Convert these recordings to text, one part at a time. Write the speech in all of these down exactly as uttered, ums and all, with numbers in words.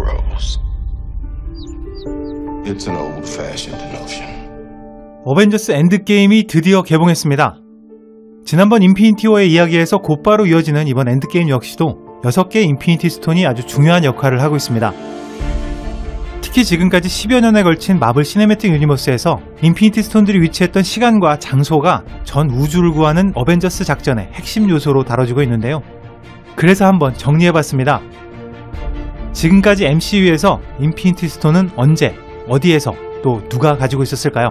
heroes. It's an old-fashioned notion. 어벤져스 엔드게임이 드디어 개봉했습니다. 지난번 인피니티 워의 이야기에서 곧바로 이어지는 이번 엔드게임 역시도 여섯 개의 인피니티 스톤이 아주 중요한 역할을 하고 있습니다. 특히 지금까지 십여 년에 걸친 마블 시네매틱 유니버스에서 인피니티 스톤들이 위치했던 시간과 장소가 전 우주를 구하는 어벤져스 작전의 핵심 요소로 다뤄지고 있는데요. 그래서 한번 정리해봤습니다. 지금까지 엠씨유에서 인피니티 스톤은 언제, 어디에서, 또 누가 가지고 있었을까요?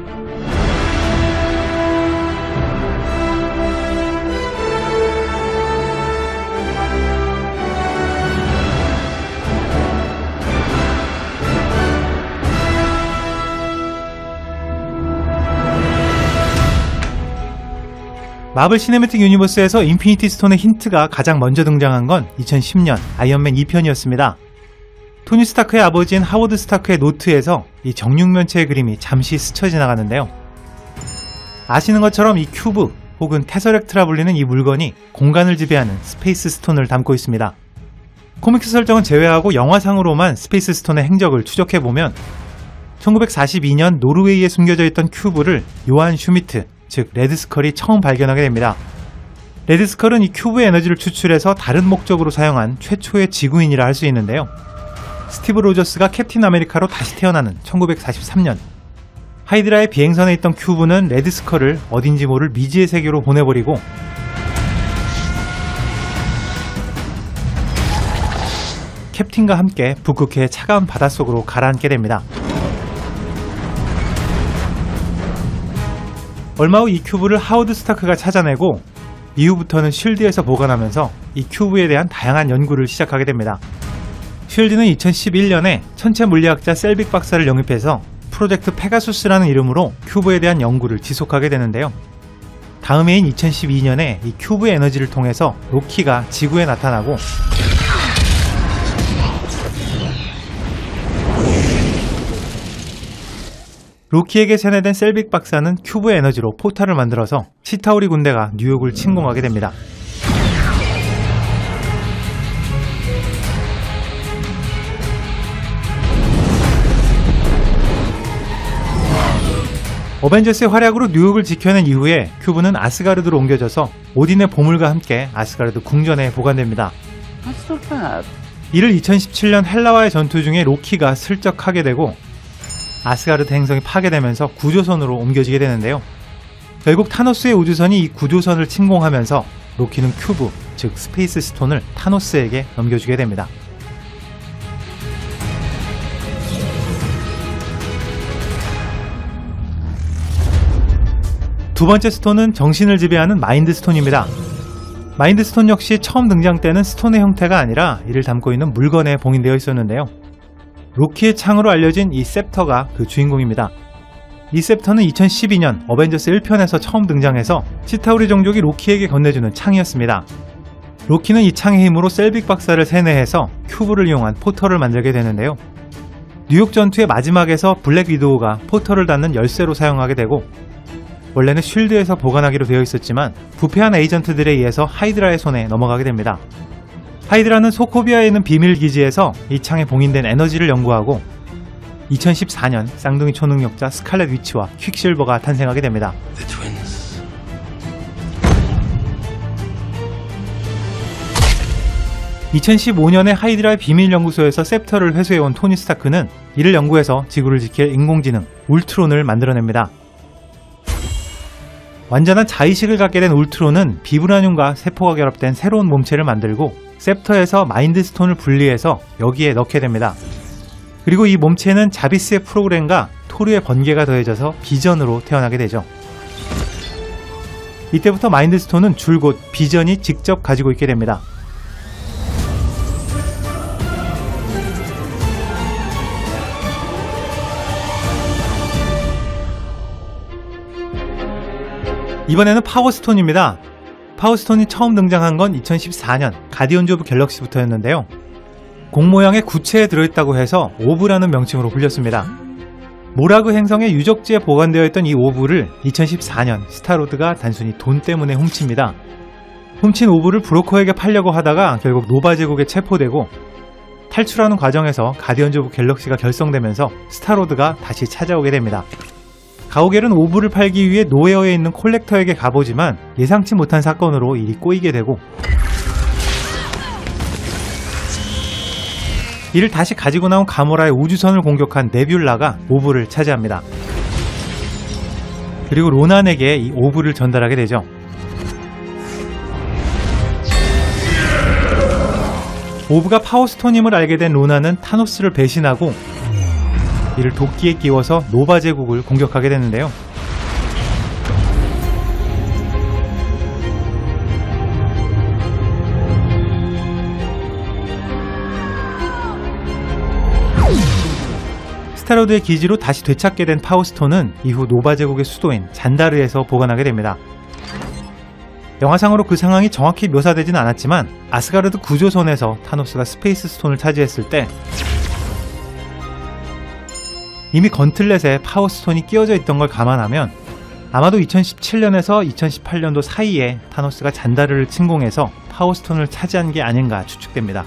마블 시네매틱 유니버스에서 인피니티 스톤의 힌트가 가장 먼저 등장한 건 이천십 년 아이언맨 이 편이었습니다. 토니 스타크의 아버지인 하워드 스타크의 노트에서 이 정육면체의 그림이 잠시 스쳐 지나가는데요. 아시는 것처럼 이 큐브 혹은 테서렉트라 불리는 이 물건이 공간을 지배하는 스페이스 스톤을 담고 있습니다. 코믹스 설정은 제외하고 영화상으로만 스페이스 스톤의 행적을 추적해보면 천구백사십이 년 노르웨이에 숨겨져 있던 큐브를 요한 슈미트, 즉 레드스컬이 처음 발견하게 됩니다. 레드스컬은 이 큐브의 에너지를 추출해서 다른 목적으로 사용한 최초의 지구인이라 할 수 있는데요. 스티브 로저스가 캡틴 아메리카로 다시 태어나는 천구백사십삼 년 하이드라의 비행선에 있던 큐브는 레드스컬을 어딘지 모를 미지의 세계로 보내버리고 캡틴과 함께 북극해의 차가운 바닷속으로 가라앉게 됩니다. 얼마 후 이 큐브를 하워드 스타크가 찾아내고 이후부터는 쉴드에서 보관하면서 이 큐브에 대한 다양한 연구를 시작하게 됩니다. 쉴드는 이천십일 년에 천체 물리학자 셀빅 박사를 영입해서 프로젝트 페가수스라는 이름으로 큐브에 대한 연구를 지속하게 되는데요. 다음 해인 이천십이 년에 이 큐브의 에너지를 통해서 로키가 지구에 나타나고 로키에게 세뇌된 셀빅 박사는 큐브의 에너지로 포탈을 만들어서 치타우리 군대가 뉴욕을 침공하게 됩니다. 어벤져스의 활약으로 뉴욕을 지켜낸 이후에 큐브는 아스가르드로 옮겨져서 오딘의 보물과 함께 아스가르드 궁전에 보관됩니다. 이를 이천십칠 년 헬라와의 전투 중에 로키가 슬쩍 하게 되고 아스가르드 행성이 파괴되면서 구조선으로 옮겨지게 되는데요. 결국 타노스의 우주선이 이 구조선을 침공하면서 로키는 큐브, 즉 스페이스 스톤을 타노스에게 넘겨주게 됩니다. 두 번째 스톤은 정신을 지배하는 마인드 스톤입니다. 마인드 스톤 역시 처음 등장 때는 스톤의 형태가 아니라 이를 담고 있는 물건에 봉인되어 있었는데요. 로키의 창으로 알려진 이 셉터가 그 주인공입니다. 이 셉터는 이천십이 년 어벤져스 일 편에서 처음 등장해서 치타우리 종족이 로키에게 건네주는 창이었습니다. 로키는 이 창의 힘으로 셀빅 박사를 세뇌해서 큐브를 이용한 포털을 만들게 되는데요. 뉴욕 전투의 마지막에서 블랙 위도우가 포털을 닫는 열쇠로 사용하게 되고 원래는 쉴드에서 보관하기로 되어 있었지만 부패한 에이전트들에 의해서 하이드라의 손에 넘어가게 됩니다. 하이드라는 소코비아에 있는 비밀기지에서 이 창에 봉인된 에너지를 연구하고 이천십사 년 쌍둥이 초능력자 스칼렛 위치와 퀵실버가 탄생하게 됩니다. 이천십오 년에 하이드라의 비밀연구소에서 셉터를 회수해온 토니 스타크는 이를 연구해서 지구를 지킬 인공지능 울트론을 만들어냅니다. 완전한 자의식을 갖게 된 울트론은 비브라늄과 세포가 결합된 새로운 몸체를 만들고 셉터에서 마인드 스톤을 분리해서 여기에 넣게 됩니다. 그리고 이 몸체는 자비스의 프로그램과 토르의 번개가 더해져서 비전으로 태어나게 되죠. 이때부터 마인드 스톤은 줄곧 비전이 직접 가지고 있게 됩니다. 이번에는 파워스톤입니다. 파워스톤이 처음 등장한 건 이천십사 년 가디언즈 오브 갤럭시부터였는데요. 공 모양의 구체에 들어있다고 해서 오브라는 명칭으로 불렸습니다. 모라그 행성의 유적지에 보관되어 있던 이 오브를 이천십사 년 스타로드가 단순히 돈 때문에 훔칩니다. 훔친 오브를 브로커에게 팔려고 하다가 결국 노바 제국에 체포되고 탈출하는 과정에서 가디언즈 오브 갤럭시가 결성되면서 스타로드가 다시 찾아오게 됩니다. 가오갤은 오브를 팔기 위해 노웨어에 있는 콜렉터에게 가보지만 예상치 못한 사건으로 일이 꼬이게 되고 이를 다시 가지고 나온 가모라의 우주선을 공격한 네뷸라가 오브를 차지합니다. 그리고 로난에게 이 오브를 전달하게 되죠. 오브가 파워스톤임을 알게 된 로난은 타노스를 배신하고 이를 도끼에 끼워서 노바 제국을 공격하게 되는데요. 스타로드의 기지로 다시 되찾게 된 파워스톤은 이후 노바 제국의 수도인 잔다르에서 보관하게 됩니다. 영화상으로 그 상황이 정확히 묘사되진 않았지만 아스가르드 구조선에서 타노스가 스페이스 스톤을 차지했을 때 이미 건틀렛에 파워스톤이 끼워져 있던 걸 감안하면 아마도 이천십칠 년에서 이천십팔 년도 사이에 타노스가 잔다르를 침공해서 파워스톤을 차지한 게 아닌가 추측됩니다.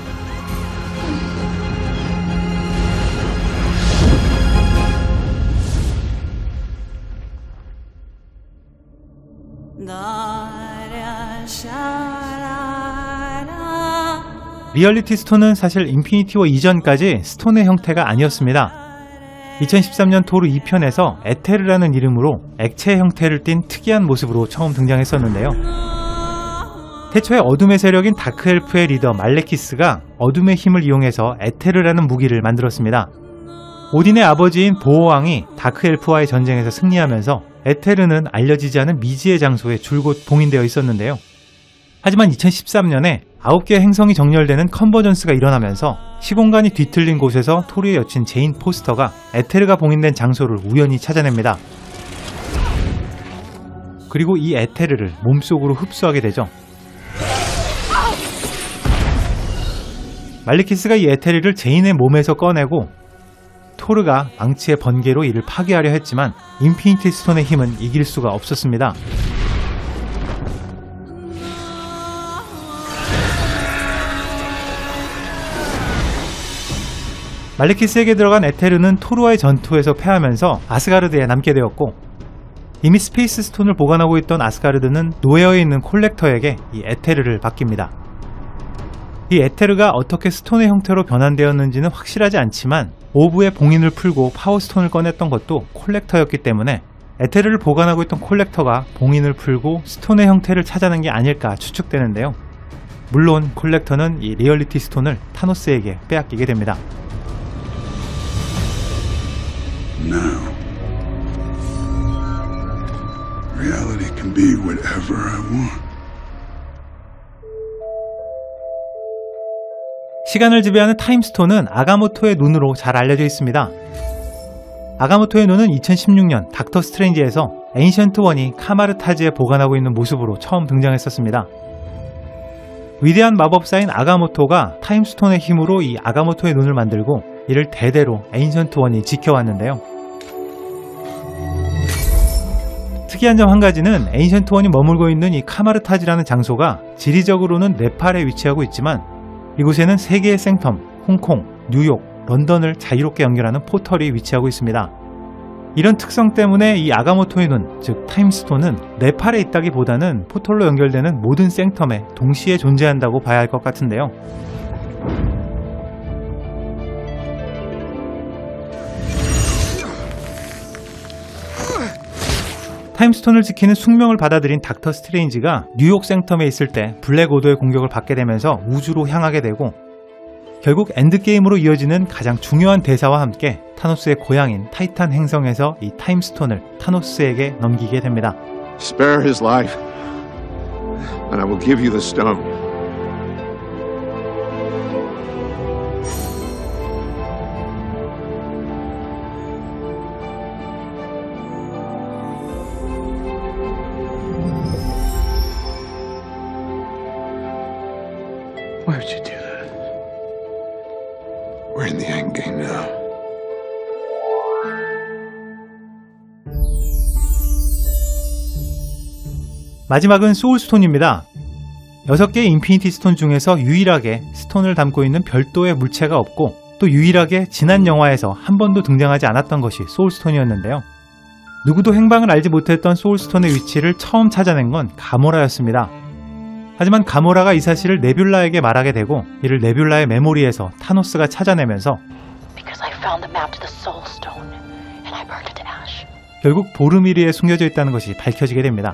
리얼리티 스톤은 사실 인피니티 워 이전까지 스톤의 형태가 아니었습니다. 이천십삼 년 토르 이 편에서 에테르라는 이름으로 액체 형태를 띤 특이한 모습으로 처음 등장했었는데요. 태초에 어둠의 세력인 다크엘프의 리더 말레키스가 어둠의 힘을 이용해서 에테르라는 무기를 만들었습니다. 오딘의 아버지인 보호왕이 다크엘프와의 전쟁에서 승리하면서 에테르는 알려지지 않은 미지의 장소에 줄곧 봉인되어 있었는데요. 하지만 이천십삼 년에 아홉 개의 행성이 정렬되는 컨버전스가 일어나면서 시공간이 뒤틀린 곳에서 토르의 여친 제인 포스터가 에테르가 봉인된 장소를 우연히 찾아냅니다. 그리고 이 에테르를 몸속으로 흡수하게 되죠. 말리키스가 이 에테르를 제인의 몸에서 꺼내고 토르가 망치의 번개로 이를 파괴하려 했지만 인피니티 스톤의 힘은 이길 수가 없었습니다. 말리키스에게 들어간 에테르는 토르와의 전투에서 패하면서 아스가르드에 남게 되었고 이미 스페이스 스톤을 보관하고 있던 아스가르드는 노웨어에 있는 콜렉터에게 이 에테르를 맡깁니다. 이 에테르가 어떻게 스톤의 형태로 변환되었는지는 확실하지 않지만 오브의 봉인을 풀고 파워스톤을 꺼냈던 것도 콜렉터였기 때문에 에테르를 보관하고 있던 콜렉터가 봉인을 풀고 스톤의 형태를 찾아낸 게 아닐까 추측되는데요. 물론 콜렉터는 이 리얼리티 스톤을 타노스에게 빼앗기게 됩니다. Now, reality can be whatever I want. 시간을 지배하는 타임스톤은 아가모토의 눈으로 잘 알려져 있습니다. 아가모토의 눈은 이천십육 년 닥터 스트레인지에서 에인션트 원이 카마르타지에 보관하고 있는 모습으로 처음 등장했었습니다. 위대한 마법사인 아가모토가 타임스톤의 힘으로 이 아가모토의 눈을 만들고 이를 대대로 에인션트 원이 지켜왔는데요. 특이한 점 한 가지는 에인션트 원이 머물고 있는 이 카마르타지라는 장소가 지리적으로는 네팔에 위치하고 있지만 이곳에는 세계의 생텀, 홍콩, 뉴욕, 런던을 자유롭게 연결하는 포털이 위치하고 있습니다. 이런 특성 때문에 이 아가모토의 눈, 즉 타임스톤은 네팔에 있다기보다는 포털로 연결되는 모든 생텀에 동시에 존재한다고 봐야 할 것 같은데요. 타임스톤을 지키는 숙명을 받아들인 닥터 스트레인지가 뉴욕 생텀에 있을 때 블랙 오더의 공격을 받게 되면서 우주로 향하게 되고 결국 엔드게임으로 이어지는 가장 중요한 대사와 함께 타노스의 고향인 타이탄 행성에서 이 타임스톤을 타노스에게 넘기게 됩니다. Spare his life, and I will give you the stone. Why would you do that? We're in the end game now. 마지막은 소울스톤입니다. 여섯 개의 인피니티 스톤 중에서 유일하게 스톤을 담고 있는 별도의 물체가 없고 또 유일하게 지난 영화에서 한 번도 등장하지 않았던 것이 소울스톤이었는데요. 누구도 행방을 알지 못했던 소울스톤의 위치를 처음 찾아낸 건 가모라였습니다. 하지만 가모라가 이 사실을 네뷸라에게 말하게 되고 이를 네뷸라의 메모리에서 타노스가 찾아내면서 결국 보르미르에 숨겨져 있다는 것이 밝혀지게 됩니다.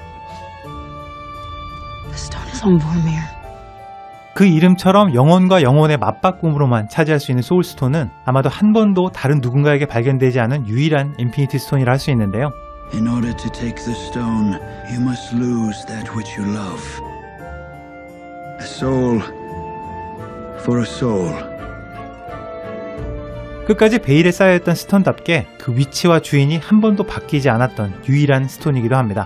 그 이름처럼 영혼과 영혼의 맞바꿈으로만 차지할 수 있는 소울스톤은 아마도 한 번도 다른 누군가에게 발견되지 않은 유일한 인피니티 스톤이라 할 수 있는데요. In order to take the stone, you must lose that which you love. A soul for a soul. 끝까지 베일에 쌓여있던 스톤답게 그 위치와 주인이 한 번도 바뀌지 않았던 유일한 스톤이기도 합니다.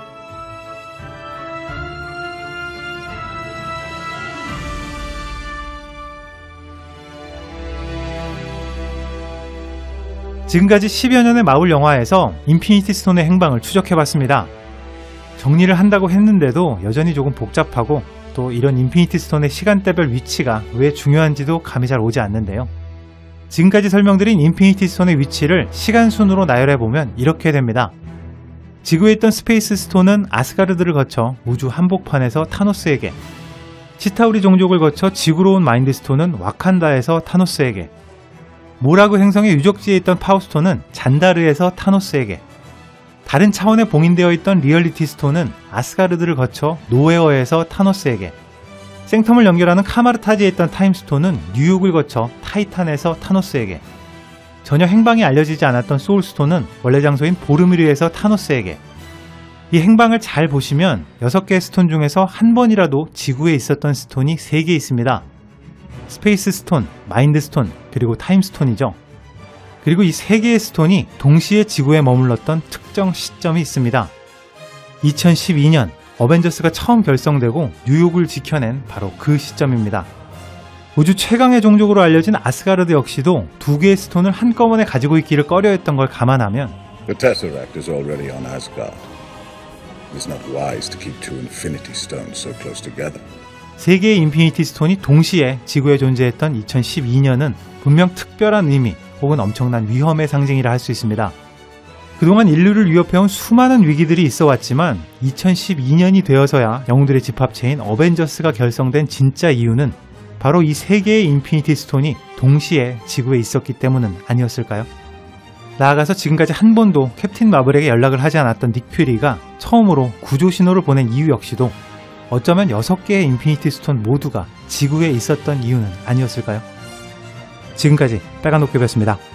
지금까지 십여 년의 마블 영화에서 인피니티 스톤의 행방을 추적해봤습니다. 정리를 한다고 했는데도 여전히 조금 복잡하고 또 이런 인피니티 스톤의 시간대별 위치가 왜 중요한지도 감이 잘 오지 않는데요. 지금까지 설명드린 인피니티 스톤의 위치를 시간순으로 나열해보면 이렇게 됩니다. 지구에 있던 스페이스 스톤은 아스가르드를 거쳐 우주 한복판에서 타노스에게, 치타우리 종족을 거쳐 지구로 온 마인드 스톤은 와칸다에서 타노스에게, 모라그 행성의 유적지에 있던 파워스톤은 잔다르에서 타노스에게, 다른 차원에 봉인되어 있던 리얼리티 스톤은 아스가르드를 거쳐 노웨어에서 타노스에게, 생텀을 연결하는 카마르타지에 있던 타임스톤은 뉴욕을 거쳐 타이탄에서 타노스에게, 전혀 행방이 알려지지 않았던 소울스톤은 원래 장소인 보르미르에서 타노스에게. 이 행방을 잘 보시면 여섯 개의 스톤 중에서 한 번이라도 지구에 있었던 스톤이 세 개 있습니다. 스페이스 스톤, 마인드 스톤, 그리고 타임 스톤이죠. 그리고 이 세 개의 스톤이 동시에 지구에 머물렀던 특정 시점이 있습니다. 이천십이 년 어벤져스가 처음 결성되고 뉴욕을 지켜낸 바로 그 시점입니다. 우주 최강의 종족으로 알려진 아스가르드 역시도 두 개의 스톤을 한꺼번에 가지고 있기를 꺼려했던 걸 감안하면 The Tesseract is already on Asgard. It's not wise to keep two Infinity Stones so close together. 세 개의 인피니티 스톤이 동시에 지구에 존재했던 이천십이 년은 분명 특별한 의미 혹은 엄청난 위험의 상징이라 할 수 있습니다. 그동안 인류를 위협해온 수많은 위기들이 있어 왔지만 이천십이 년이 되어서야 영웅들의 집합체인 어벤져스가 결성된 진짜 이유는 바로 이 세 개의 인피니티 스톤이 동시에 지구에 있었기 때문은 아니었을까요? 나아가서 지금까지 한 번도 캡틴 마블에게 연락을 하지 않았던 닉 퓨리가 처음으로 구조 신호를 보낸 이유 역시도 어쩌면 여섯 개의 인피니티 스톤 모두가 지구에 있었던 이유는 아니었을까요? 지금까지 빨간 도깨비였습니다.